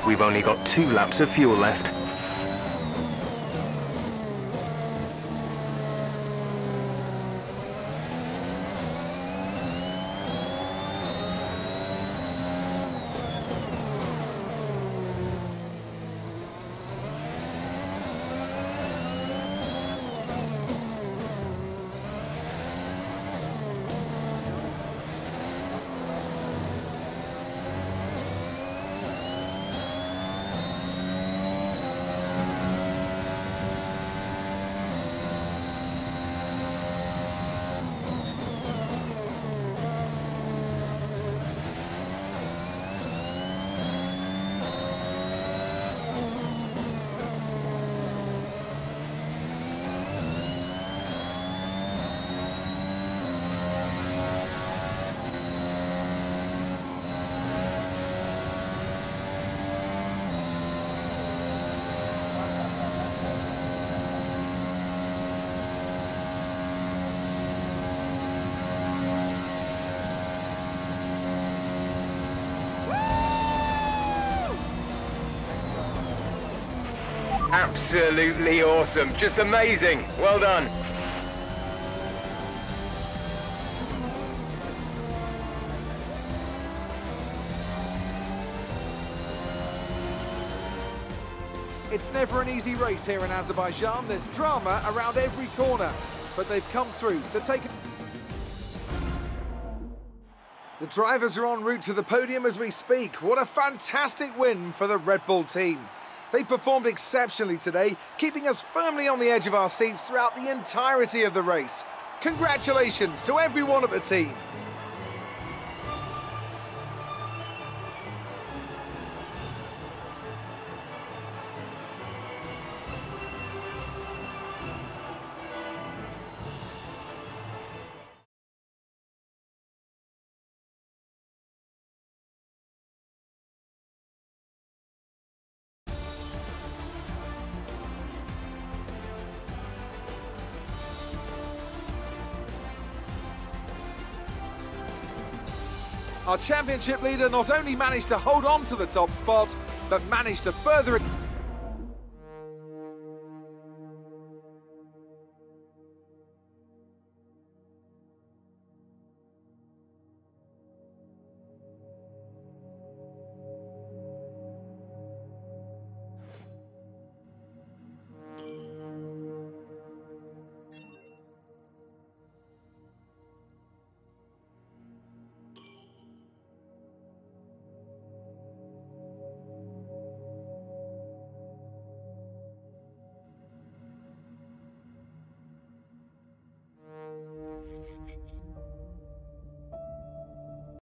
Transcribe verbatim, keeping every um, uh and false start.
We've only got two laps of fuel left. Absolutely awesome. Just amazing. Well done. It's never an easy race here in Azerbaijan. There's drama around every corner, but they've come through to take it. The drivers are en route to the podium as we speak. What a fantastic win for the Red Bull team. They performed exceptionally today, keeping us firmly on the edge of our seats throughout the entirety of the race. Congratulations to everyone at the team. Our championship leader not only managed to hold on to the top spot, but managed to further...